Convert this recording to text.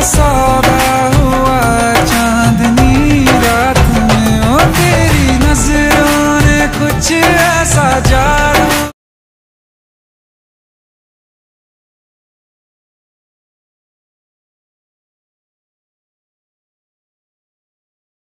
सौदा हुआ चांदनी रात में, ओ तेरी नजरों ने कुछ